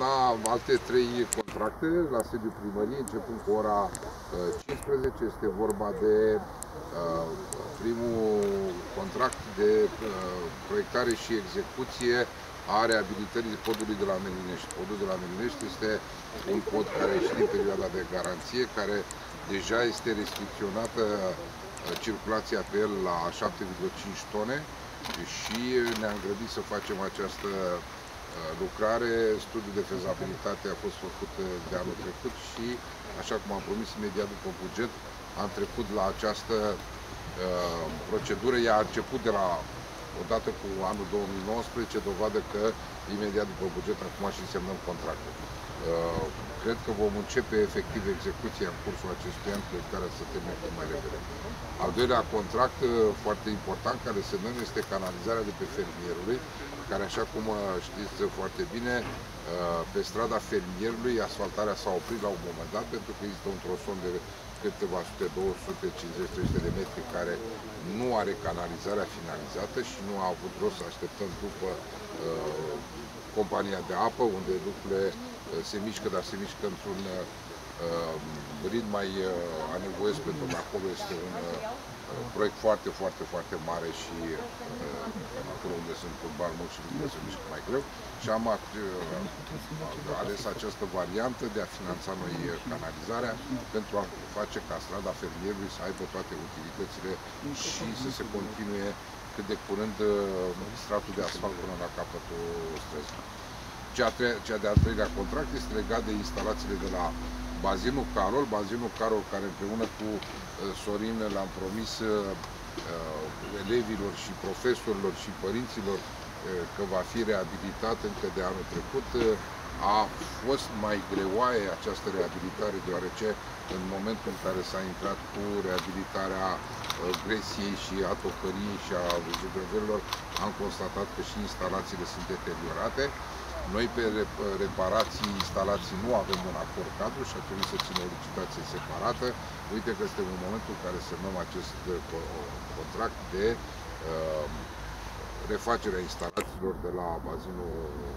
semna alte 3 contracte la sediul primăriei, începând cu ora 15. Este vorba de primul contract de proiectare și execuție a reabilitării podului de la Melinești. Podul de la Melinești este un pod care a ieșit din perioada de garanție, care deja este restricționată circulația pe el la 7,5 tone și ne-am grăbit să facem această lucrare. Studiul de fezabilitate a fost făcut de anul trecut și, așa cum am promis, imediat după buget, am trecut la această procedură. Ea a început de la odată cu anul 2019, dovadă că imediat după buget acum și semnăm contractul. Cred că vom începe efectiv execuția în cursul acestui an, care să termine cât mai repede. Al doilea contract foarte important care semnăm este canalizarea de pe Fermierului, care, așa cum știți foarte bine, pe strada Fermierului asfaltarea s-a oprit la un moment dat pentru că există un tronson de câteva sute, 250-300 de metri care nu are canalizarea finalizată și nu a avut rost să așteptăm după compania de apă, unde lucrurile se mișcă, dar se mișcă într-un ritm mai anevoios, pentru că acolo este un proiect foarte, foarte, foarte mare și acolo unde sunt bani mulți și lucrurile se mișcă mai greu. Și am ales această variantă de a finanța noi canalizarea pentru a face ca strada Fermierului să aibă toate utilitățile și să se continue cât de curând stratul de asfalt până la capătul străzii. Cea de-al treilea contract este legat de instalațiile de la bazinul Carol. Bazinul Carol, care împreună cu Sorin l-am promis elevilor și profesorilor și părinților că va fi reabilitat încă de anul trecut. A fost mai greoaie această reabilitare, deoarece în momentul în care s-a intrat cu reabilitarea gresiei și a tocăriei și a zugrăvelor, am constatat că și instalațiile sunt deteriorate. Noi pe reparații, instalații nu avem un acord cadru și ar trebui să ținem o licitație separată. Uite că este în momentul în care semnăm acest contract de refacerea instalațiilor de la bazinul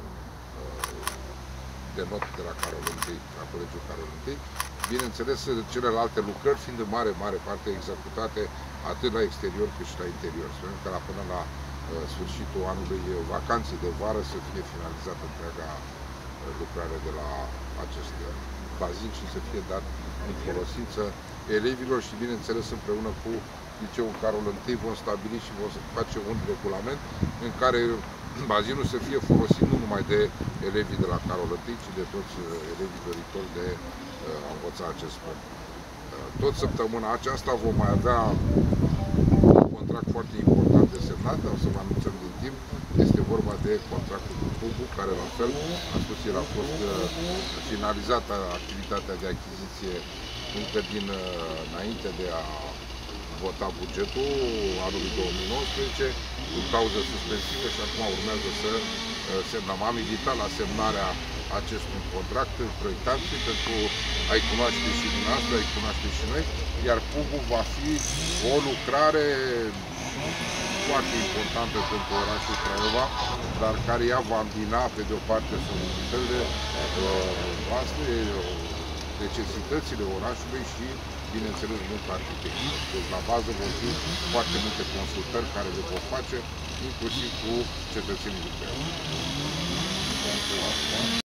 de not de la Carol I, la Colegiul Carol I. Bineînțeles, celelalte lucrări fiind în mare parte executate atât la exterior cât și la interior. Sperăm că până la sfârșitul anului vacanței de vară să fie finalizată întreaga lucrare de la acest bazin și să fie dat în folosință elevilor și, bineînțeles, împreună cu Liceul Carol I vom stabili și vom face un regulament în care bazinul să fie folosit nu numai de elevii de la Carol I, ci de toți elevii doritori de a învăța acest sport. Tot săptămâna aceasta vom mai avea un contract foarte important de semnat, o să vă anunțăm din timp. Este vorba de contractul cu PUB, care la fel, am spus, el a fost finalizată activitatea de achiziție încă înainte de a vota bugetul anului 2019, cu cauză suspensivă și acum urmează să semnăm. Am invitat la semnarea acestui contract proiectanții pentru a-i cunoaște și dumneavoastră, a-i cunoaște și noi, iar PUB-ul va fi o lucrare foarte importantă pentru orașul Craiova, dar care ea va îmbina pe de o parte solicitările noastre, necesitățile orașului și, bineînțeles, munca arhitectură. Deci la bază vor fi foarte multe consultări care le vom face, inclusiv cu cetățenii de pe